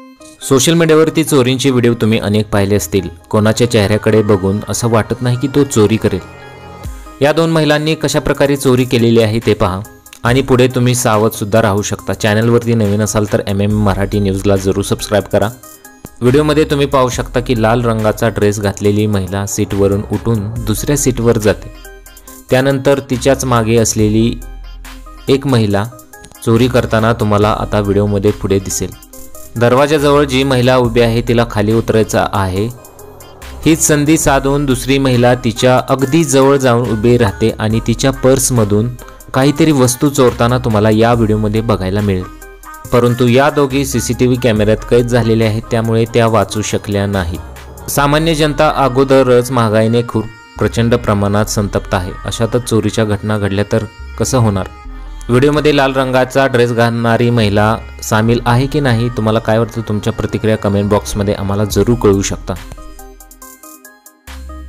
Social मीडियावरती चोरींचे video तुम्ही अनेक पाहिले असतील। कोणाच्या चेहऱ्याकडे बघून असं वाटत नाही की तो चोरी करेल। या दोन महिलांनी कशा प्रकारे चोरी केलेली आहे ते पहा आणि पुढे तुम्ही सावध सुद्धा राहू शकता। चॅनलवरती नवीन असाल तर मराठी न्यूजला जरूर सबस्क्राइब करा। व्हिडिओमध्ये तुम्ही पाहू शकता की लाल रंगाचा ड्रेस घातलेली महिला सीटवरून उठून दुसऱ्या सीटवर जाते। त्यानंतर तिच्याच मागे असलेली एक महिला चोरी करताना तुम्हाला आता व्हिडिओमध्ये पुढे दिसेल। दरवाजाजवळ जी महिला उभी आहे तिला खाली उतरायचं आहे। हीच संधी साधून दुसरी महिला तिच्या अगदी जवळ जाऊन उभी राहते आणि तिच्या पर्समधून काहीतरी वस्तू चोरताना तुम्हाला या व्हिडिओमध्ये बघायला मिळेल। परंतु या दोघी सीसीटीव्ही कॅमेऱ्यात कैद झालेल्या आहेत, त्यामुळे त्या वाचू शकल्या नाहीत। सामान्य जनता अगोदरच महागाईने खूप प्रचंड प्रमाणात संतप्त आहे। अशातच चोरीच्या घटना घडल्या तर कसं होणार। व्हिडिओमध्ये लाल रंगाचा ड्रेस घालणारी महिला सामील आहे की नाही, तुम्हाला काय वाटतं तुमच्या प्रतिक्रिया कमेंट बॉक्समध्ये आम्हाला जरूर कळवू शकता।